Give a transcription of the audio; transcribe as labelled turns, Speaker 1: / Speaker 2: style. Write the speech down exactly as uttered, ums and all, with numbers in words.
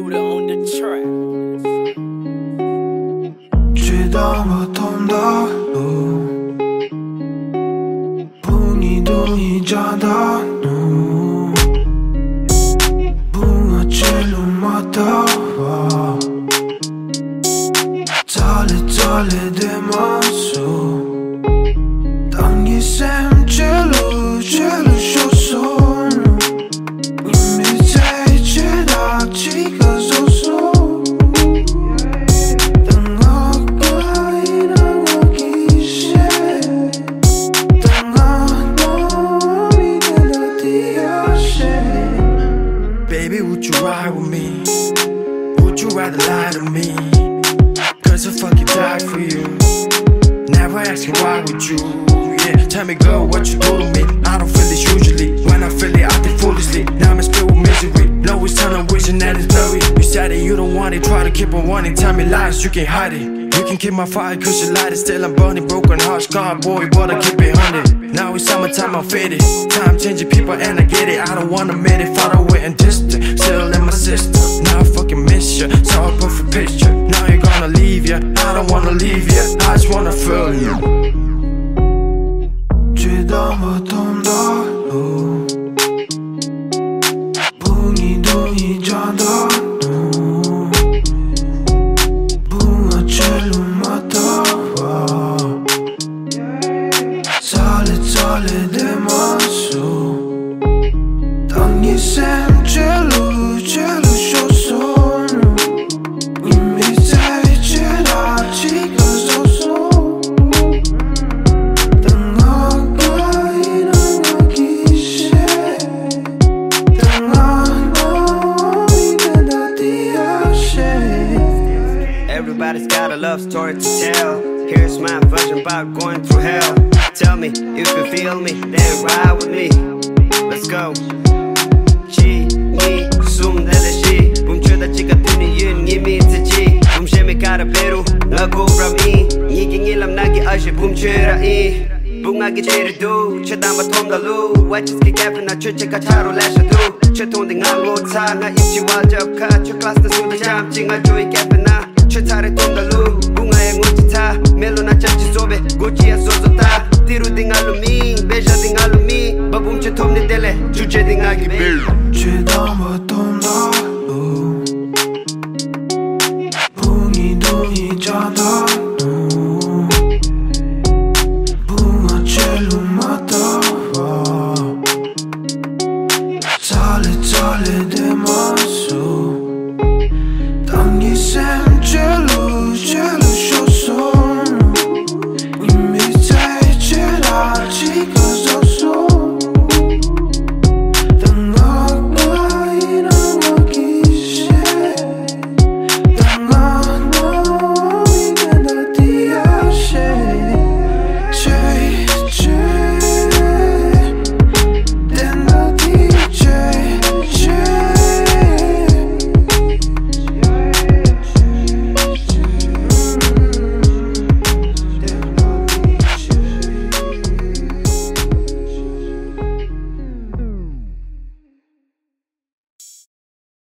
Speaker 1: Buddha on the track.
Speaker 2: 쥐담았던 달로 분이동이 자다노 붕어질로 맞다와 잘래 대마소 당기 샘 젤로 젤로 쇼소 이미 제치다 지가 소소 당하가 일어나기 시에 당하고 믿는 어디야시
Speaker 3: Baby, would you ride with me? Would you rather lie to me? Cause I fucking die for you. Never asking why would you? Yeah, tell me girl what you do to me. I don't feel this usually. When I feel it, I think foolishly. Now I'm spilled with misery. No, it's time I'm wishing that it's blurry. You said that you don't want it, try to keep on wanting. Tell me lies, you can't hide it. You can keep my fire cause you light it. Still I'm burning, broken heart, scarred boy, but I keep it hundred. Now it's summertime, I'm faded. Time changing people and I get it. I don't wanna make it far away and distant. Still in my system. Now I fucking miss you. Saw a perfect picture. Now you're gonna leave ya. I don't wanna leave ya. I just wanna feel you.
Speaker 2: 쥐담았던 달로 붕이동이 자다노 붕어질로 맞다와 잘래 잘래 대마소 당기 샘 젤로 젤로 쇼소 이미 제치다 지가 소소 당하가 일어나기 시에 당하고 믿는 어디야시
Speaker 4: Everybody's got a love story to tell. Here's my version about going through hell. Tell me if you feel me, then ride with me. Let's go. Chi, ni, sum dele shi. Bum chöda chika tuni yun ngi mi tse chi. Bum shemi kara peru, nga go ram i. Ngi ki ngilam nagi ashe bum chöra i. Bum nga ki cheri du, chöda ma tom da lu. Wachis ki gapi na chö chika charo lasha du. Chö tondi nga ngo ta, nga ipchi wal jab ka. Chö class na suda jam chi nga joi gapi na. Chö tare tom da lu, bunga ya ngo chi ta. Melo na chachi sobe, gochi ya sozo ta. Tiru di nga lumi, beja di nga lumi. Babum chö tom ni dele, juche di nga ki bil.
Speaker 2: 쥐담았던